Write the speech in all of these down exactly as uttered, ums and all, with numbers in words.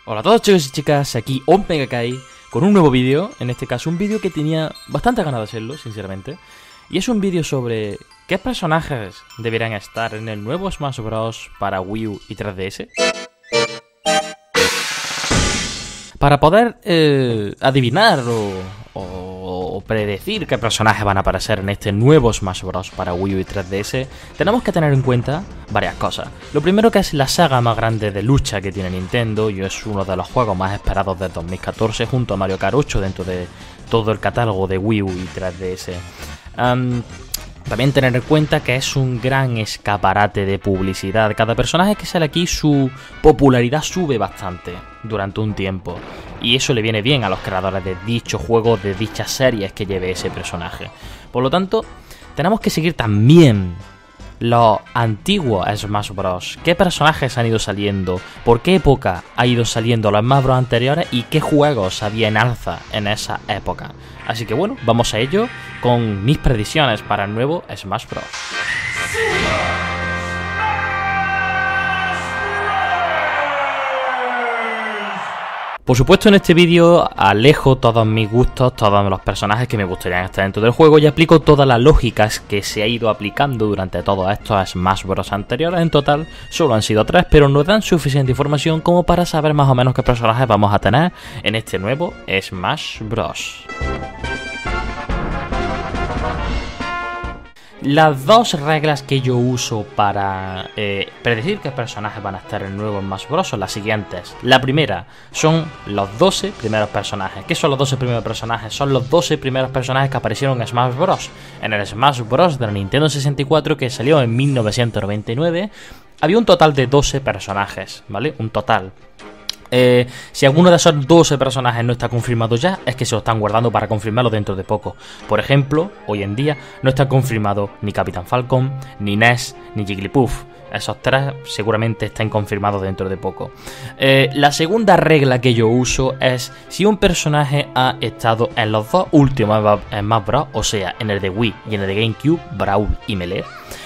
Hola a todos chicos y chicas, aquí OmpegaKai con un nuevo vídeo, en este caso un vídeo que tenía bastante ganas de hacerlo, sinceramente. Y es un vídeo sobre qué personajes deberían estar en el nuevo Smash Bros. Para Wii U y tres D S. Para poder eh, adivinar o, o, o predecir qué personajes van a aparecer en este nuevo Smash Bros. Para Wii U y tres D S, tenemos que tener en cuenta varias cosas. Lo primero, que es la saga más grande de lucha que tiene Nintendo y es uno de los juegos más esperados de dos mil catorce junto a Mario Kart ocho dentro de todo el catálogo de Wii U y tres D S. Um, También tener en cuenta que es un gran escaparate de publicidad. Cada personaje que sale aquí, su popularidad sube bastante durante un tiempo. Y eso le viene bien a los creadores de dicho juego, de dichas series que lleve ese personaje. Por lo tanto, tenemos que seguir también los antiguos Smash Bros. ¿Qué personajes han ido saliendo? ¿Por qué época ha ido saliendo los Smash Bros. Anteriores? ¿Y qué juegos había en alza en esa época? Así que bueno, vamos a ello con mis predicciones para el nuevo Smash Bros. Por supuesto, en este vídeo alejo todos mis gustos, todos los personajes que me gustarían estar dentro del juego y aplico todas las lógicas que se ha ido aplicando durante todos estos Smash Bros. Anteriores. En total solo han sido tres, pero nos dan suficiente información como para saber más o menos qué personajes vamos a tener en este nuevo Smash Bros. Las dos reglas que yo uso para eh, predecir qué personajes van a estar en el nuevo Smash Bros. Son las siguientes. La primera son los doce primeros personajes. ¿Qué son los doce primeros personajes? Son los doce primeros personajes que aparecieron en Smash Bros. En el Smash Bros. De la Nintendo sesenta y cuatro, que salió en mil novecientos noventa y nueve, había un total de doce personajes, ¿vale? Un total. Eh, si alguno de esos doce personajes no está confirmado ya, es que se lo están guardando para confirmarlo dentro de poco. Por ejemplo, hoy en día no está confirmado ni Capitán Falcon, ni Ness, ni Jigglypuff. Esos tres seguramente están confirmados dentro de poco. Eh, la segunda regla que yo uso es si un personaje ha estado en los dos últimos Smash Bros., o sea, en el de Wii y en el de GameCube, Brawl y Melee,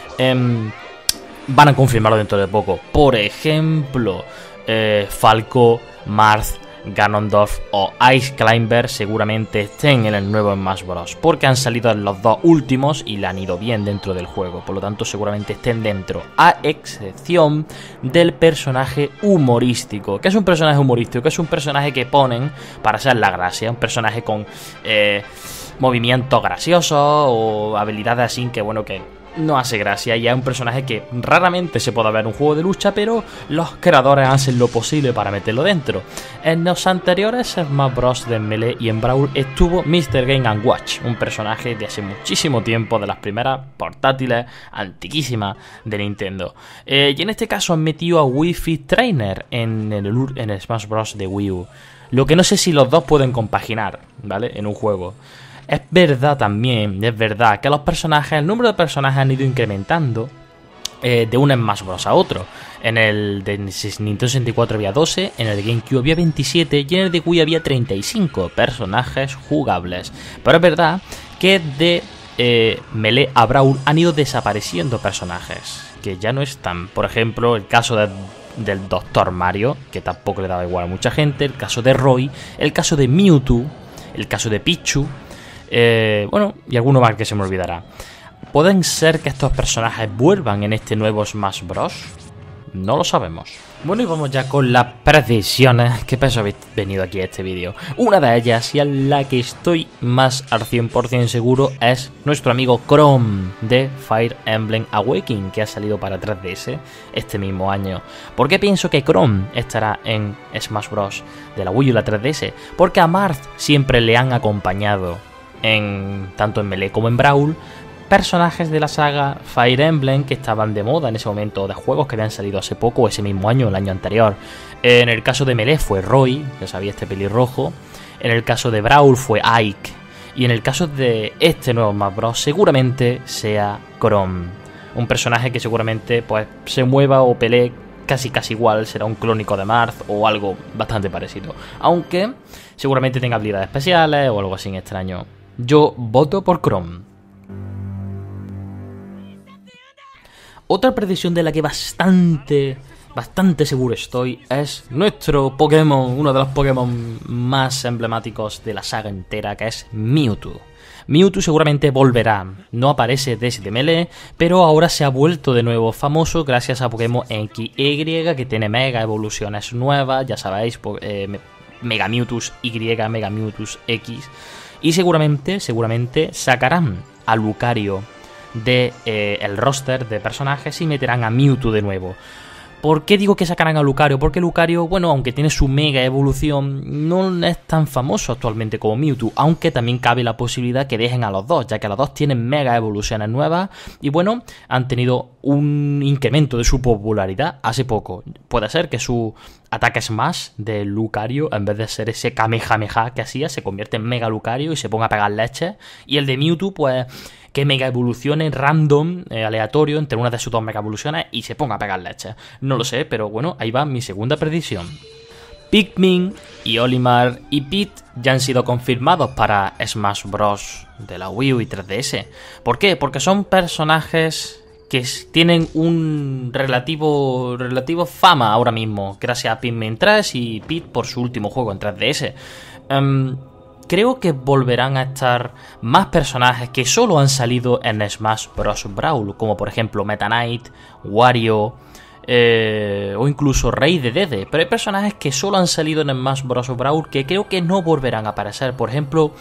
eh, van a confirmarlo dentro de poco. Por ejemplo, Eh, Falco, Marth, Ganondorf o Ice Climber seguramente estén en el nuevo Smash Bros. Porque han salido en los dos últimos y le han ido bien dentro del juego. Por lo tanto, seguramente estén dentro. A excepción del personaje humorístico. ¿Qué es un personaje humorístico? Que es un personaje que ponen para hacer la gracia. Un personaje con eh, movimientos graciosos o habilidades así que, bueno, que no hace gracia, y es un personaje que raramente se puede ver en un juego de lucha, pero los creadores hacen lo posible para meterlo dentro. En los anteriores Smash Bros. De Melee y en Brawl estuvo míster Game and Watch, un personaje de hace muchísimo tiempo, de las primeras portátiles antiquísimas de Nintendo. Eh, y en este caso han metido a Wii Fit Trainer en el, en el Smash Bros. De Wii U. Lo que no sé si los dos pueden compaginar, ¿vale? En un juego. Es verdad también, es verdad que los personajes, el número de personajes han ido incrementando eh, de un Smash Bros. A otro. En el de Nintendo sesenta y cuatro había doce, en el de GameCube había veintisiete y en el de Wii había treinta y cinco personajes jugables. Pero es verdad que de eh, Melee a Brawl han ido desapareciendo personajes que ya no están. Por ejemplo, el caso de del Doctor Mario, que tampoco le daba igual a mucha gente, el caso de Roy, el caso de Mewtwo, el caso de Pichu. Eh, bueno, y alguno más que se me olvidará. ¿Pueden ser que estos personajes vuelvan en este nuevo Smash Bros? No lo sabemos. Bueno, y vamos ya con las predicciones. ¿Qué peso habéis venido aquí a este vídeo? Una de ellas, y a la que estoy más al cien por cien seguro, es nuestro amigo Chrom de Fire Emblem Awakening, que ha salido para tres D S este mismo año. ¿Por qué pienso que Chrom estará en Smash Bros. De la Wii U y la tres D S? Porque a Marth siempre le han acompañado, en tanto en Melee como en Brawl, personajes de la saga Fire Emblem que estaban de moda en ese momento, de juegos que habían salido hace poco, ese mismo año, el año anterior. En el caso de Melee fue Roy, ya sabía, este pelirrojo. En el caso de Brawl fue Ike. Y en el caso de este nuevo Smash Bros. Seguramente sea Chrom, un personaje que seguramente pues se mueva o pelee casi casi igual, será un clónico de Marth o algo bastante parecido. Aunque seguramente tenga habilidades especiales o algo así extraño. Yo voto por Chrom. Otra predicción de la que bastante bastante seguro estoy, es nuestro Pokémon, uno de los Pokémon más emblemáticos de la saga entera, que es Mewtwo. Mewtwo seguramente volverá, no aparece desde Melee, pero ahora se ha vuelto de nuevo famoso gracias a Pokémon X Y, que tiene mega evoluciones nuevas, ya sabéis, eh, Mega Mewtwo Y, Mega Mewtwo X, y seguramente, seguramente sacarán a Lucario del de, eh, roster de personajes y meterán a Mewtwo de nuevo. ¿Por qué digo que sacarán a Lucario? Porque Lucario, bueno, aunque tiene su mega evolución, no es tan famoso actualmente como Mewtwo, aunque también cabe la posibilidad que dejen a los dos, ya que los dos tienen mega evoluciones nuevas y bueno, han tenido un incremento de su popularidad hace poco. Puede ser que su ataque Smash de Lucario, en vez de ser ese Kamehameha que hacía, se convierte en Mega Lucario y se ponga a pegar leche, y el de Mewtwo, pues, que mega evolucione random, eh, aleatorio, entre una de sus dos mega evoluciones y se ponga a pegar leche. No lo sé, pero bueno, ahí va mi segunda predicción. Pikmin y Olimar y Pete ya han sido confirmados para Smash Bros. De la Wii U y tres D S. ¿Por qué? Porque son personajes que tienen un relativo, relativo fama ahora mismo, gracias a Pikmin tres y Pete por su último juego en tres D S. Um, Creo que volverán a estar más personajes que solo han salido en Smash Bros. Brawl, como por ejemplo Meta Knight, Wario eh, o incluso Rey de Dede. Pero hay personajes que solo han salido en Smash Bros. Brawl que creo que no volverán a aparecer. Por ejemplo,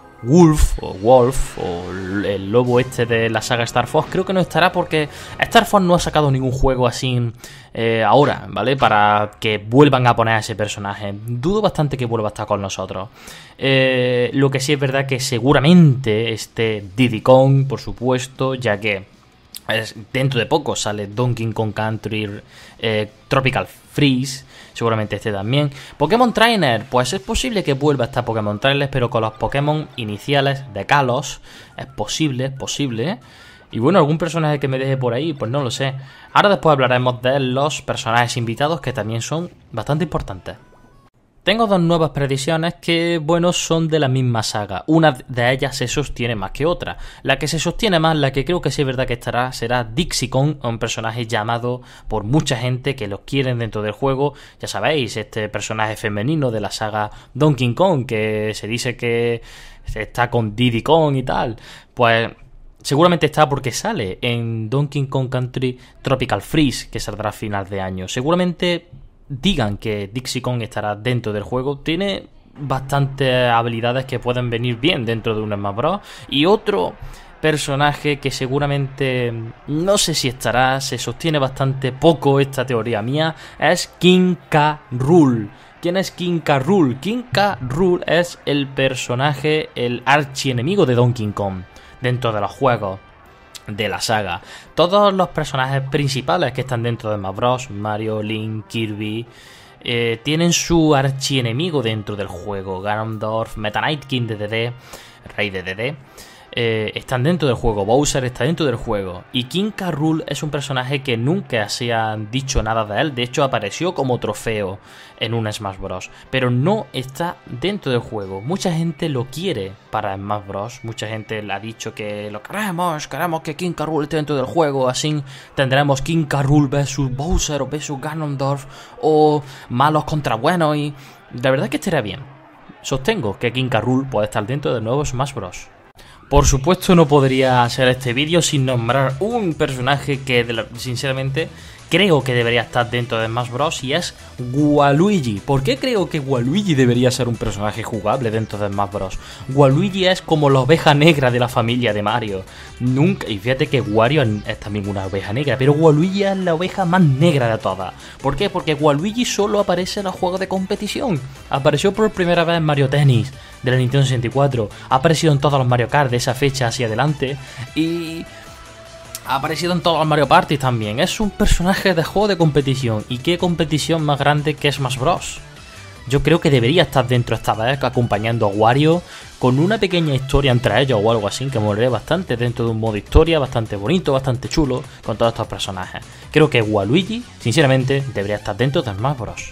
Wolf o Wolf o el lobo este de la saga Star Fox creo que no estará porque Star Fox no ha sacado ningún juego así eh, ahora, ¿vale? Para que vuelvan a poner a ese personaje. Dudo bastante que vuelva a estar con nosotros. Eh, lo que sí es verdad que seguramente esté Diddy Kong, por supuesto, ya que es, dentro de poco sale Donkey Kong Country eh, Tropical Freeze. Seguramente este también. Pokémon Trainer, pues es posible que vuelva a estar Pokémon Trainer, pero con los Pokémon iniciales de Kalos. Es posible, es posible. Y bueno, algún personaje que me deje por ahí, pues no lo sé. Ahora después hablaremos de los personajes invitados, que también son bastante importantes. Tengo dos nuevas predicciones que, bueno, son de la misma saga. Una de ellas se sostiene más que otra. La que se sostiene más, la que creo que sí es verdad que estará, será Dixie Kong, un personaje llamado por mucha gente que los quieren dentro del juego. Ya sabéis, este personaje femenino de la saga Donkey Kong, que se dice que está con Diddy Kong y tal. Pues seguramente está porque sale en Donkey Kong Country Tropical Freeze, que saldrá a final de año. Seguramente digan que Dixie Kong estará dentro del juego. Tiene bastantes habilidades que pueden venir bien dentro de un Smash Bros. Y otro personaje que seguramente no sé si estará, se sostiene bastante poco esta teoría mía, es King K. Rool. ¿Quién es King K. Rool? King K. Rool es el personaje, el archienemigo de Donkey Kong dentro de los juegos de la saga. Todos los personajes principales que están dentro de Smash Bros, Mario, Link, Kirby, eh, tienen su archienemigo dentro del juego. Ganondorf, Meta Knight, King de Dedede, Rey de Dedede, eh, están dentro del juego. Bowser está dentro del juego. Y King K. Rool es un personaje que nunca se ha dicho nada de él. De hecho, apareció como trofeo en un Smash Bros, pero no está dentro del juego. Mucha gente lo quiere para Smash Bros. Mucha gente le ha dicho que lo queremos, queremos que King K. Rool esté dentro del juego. Así tendremos King K. Rool versus Bowser o versus Ganondorf, o malos contra buenos, y la verdad es que estaría bien. Sostengo que King K. Rool puede estar dentro del nuevo Smash Bros. Por supuesto, no podría hacer este vídeo sin nombrar un personaje que, sinceramente, creo que debería estar dentro de Smash Bros. Y es Waluigi. ¿Por qué creo que Waluigi debería ser un personaje jugable dentro de Smash Bros? Waluigi es como la oveja negra de la familia de Mario. Nunca, y fíjate que Wario es también una oveja negra, pero Waluigi es la oveja más negra de todas. ¿Por qué? Porque Waluigi solo aparece en los juegos de competición. Apareció por primera vez en Mario Tennis de la Nintendo sesenta y cuatro. Ha aparecido en todos los Mario Kart de esa fecha hacia adelante. Y ha aparecido en todos los Mario Party también. Es un personaje de juego de competición. ¿Y qué competición más grande que Smash Bros? Yo creo que debería estar dentro esta vez, acompañando a Wario, con una pequeña historia entre ellos o algo así, que molaría bastante, dentro de un modo historia bastante bonito, bastante chulo, con todos estos personajes. Creo que Waluigi, sinceramente, debería estar dentro de Smash Bros.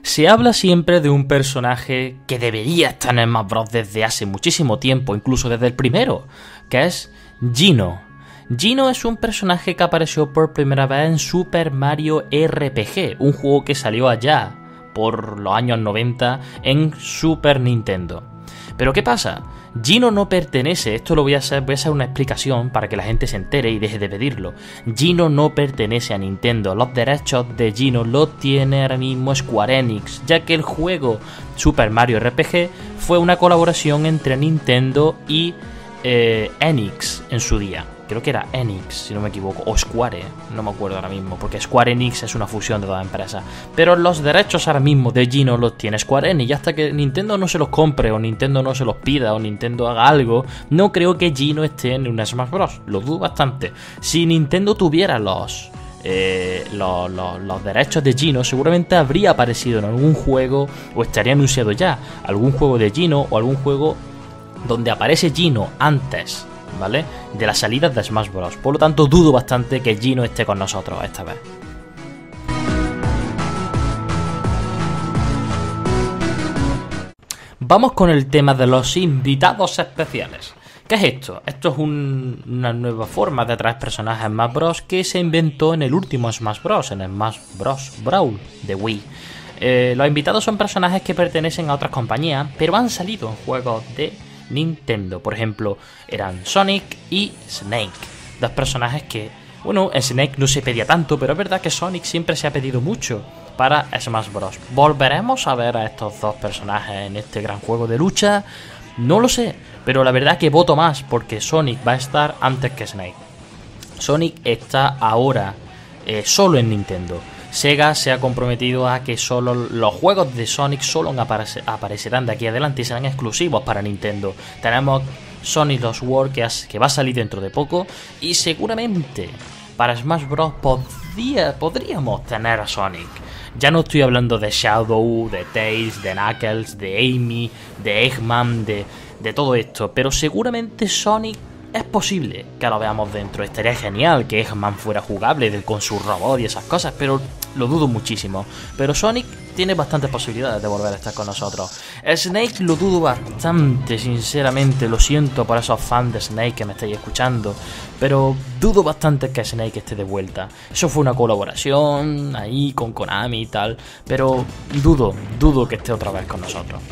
Se habla siempre de un personaje que debería estar en Smash Bros. Desde hace muchísimo tiempo, incluso desde el primero, que es Geno. Geno es un personaje que apareció por primera vez en Super Mario R P G, un juego que salió allá por los años noventa en Super Nintendo. Pero ¿qué pasa? Geno no pertenece, esto lo voy a hacer, voy a hacer una explicación para que la gente se entere y deje de pedirlo. Geno no pertenece a Nintendo, los derechos de Geno los tiene ahora mismo Square Enix, ya que el juego Super Mario R P G fue una colaboración entre Nintendo y eh, Enix en su día. Creo que era Enix, si no me equivoco, o Square, no me acuerdo ahora mismo, porque Square Enix es una fusión de dos empresas. Pero los derechos ahora mismo de Geno los tiene Square Enix, y hasta que Nintendo no se los compre, o Nintendo no se los pida, o Nintendo haga algo, no creo que Geno esté en un Smash Bros. Lo dudo bastante. Si Nintendo tuviera los... Eh, los, los, los derechos de Geno, seguramente habría aparecido en algún juego, o estaría anunciado ya, algún juego de Geno, o algún juego donde aparece Geno antes, ¿vale?, de las salidas de Smash Bros. Por lo tanto, dudo bastante que Geno esté con nosotros esta vez. Vamos con el tema de los invitados especiales. ¿Qué es esto? Esto es un, una nueva forma de traer personajes en Smash Bros. Que se inventó en el último Smash Bros. En el Smash Bros. Brawl de Wii. Eh, los invitados son personajes que pertenecen a otras compañías, pero han salido en juegos de Nintendo. Por ejemplo, eran Sonic y Snake, dos personajes que, bueno, en Snake no se pedía tanto, pero es verdad que Sonic siempre se ha pedido mucho para Smash Bros. ¿Volveremos a ver a estos dos personajes en este gran juego de lucha? No lo sé, pero la verdad que voto más porque Sonic va a estar antes que Snake. Sonic está ahora eh, solo en Nintendo. Sega se ha comprometido a que solo los juegos de Sonic solo aparece, aparecerán de aquí adelante y serán exclusivos para Nintendo. Tenemos Sonic Lost World que, has, que va a salir dentro de poco, y seguramente para Smash Bros. Podría, podríamos tener a Sonic. Ya no estoy hablando de Shadow, de Tails, de Knuckles, de Amy, de Eggman, de, de todo esto, pero seguramente Sonic es posible que lo veamos dentro. Estaría genial que Eggman fuera jugable con su robot y esas cosas, pero lo dudo muchísimo. Pero Sonic tiene bastantes posibilidades de volver a estar con nosotros. Snake lo dudo bastante, sinceramente. Lo siento por esos fans de Snake que me estáis escuchando, pero dudo bastante que Snake esté de vuelta. Eso fue una colaboración ahí con Konami y tal, pero dudo, dudo que esté otra vez con nosotros.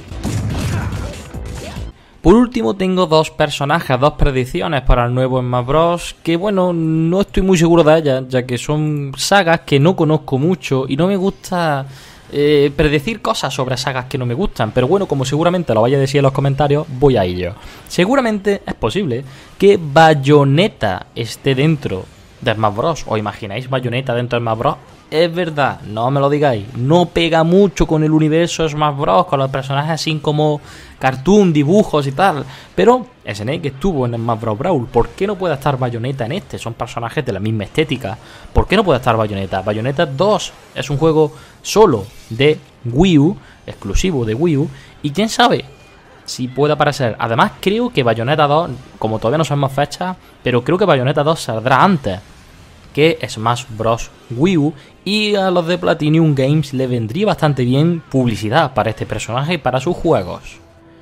Por último tengo dos personajes, dos predicciones para el nuevo Smash Bros. Que bueno, no estoy muy seguro de ellas, ya que son sagas que no conozco mucho y no me gusta eh, predecir cosas sobre sagas que no me gustan. Pero bueno, como seguramente lo vaya a decir en los comentarios, voy a ello. Seguramente es posible que Bayonetta esté dentro de Smash Bros. ¿Os imagináis Bayonetta dentro de Smash Bros? Es verdad, no me lo digáis, no pega mucho con el universo Smash Bros, con los personajes así como cartoon, dibujos y tal, pero Snake estuvo en Smash Bros. Brawl. ¿Por qué no puede estar Bayonetta en este? Son personajes de la misma estética. ¿Por qué no puede estar Bayonetta? Bayonetta dos es un juego solo de Wii U, exclusivo de Wii U, y quién sabe si puede aparecer. Además creo que Bayonetta dos, como todavía no sabemos fechas, pero creo que Bayonetta dos saldrá antes que Smash Bros. Wii U, y a los de Platinum Games le vendría bastante bien publicidad para este personaje y para sus juegos.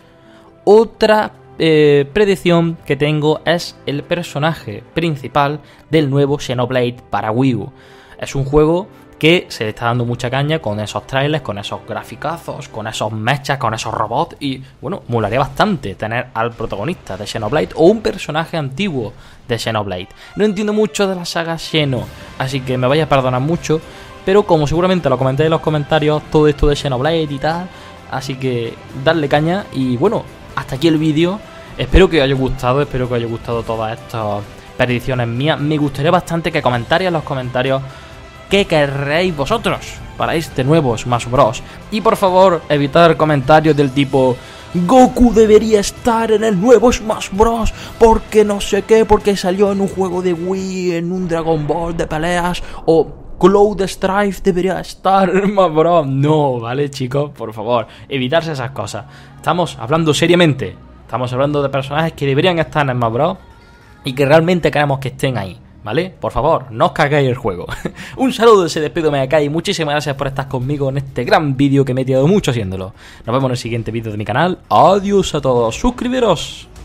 Otra eh, predicción que tengo es el personaje principal del nuevo Xenoblade para Wii U. Es un juego que se le está dando mucha caña con esos trailers, con esos graficazos, con esos mechas, con esos robots, y bueno, molaría bastante tener al protagonista de Xenoblade o un personaje antiguo de Xenoblade. No entiendo mucho de la saga Xeno, así que me vais a perdonar mucho, pero como seguramente lo comentéis en los comentarios, todo esto de Xenoblade y tal, así que darle caña. Y bueno, hasta aquí el vídeo. Espero que os haya gustado, espero que os haya gustado todas estas predicciones mías. Me gustaría bastante que comentarais en los comentarios qué querréis vosotros para este nuevo Smash Bros. Y por favor, evitar comentarios del tipo Goku debería estar en el nuevo Smash Bros. Porque no sé qué, porque salió en un juego de Wii, en un Dragon Ball de peleas, o Cloud Strife debería estar en Smash Bros. No, ¿vale, chicos? Por favor, evitarse esas cosas. Estamos hablando seriamente. Estamos hablando de personajes que deberían estar en Smash Bros. Y que realmente queremos que estén ahí, ¿vale? Por favor, no os cagáis el juego. Un saludo, se despido Megakai y muchísimas gracias por estar conmigo en este gran vídeo que me he tirado mucho haciéndolo. Nos vemos en el siguiente vídeo de mi canal. Adiós a todos, suscribiros.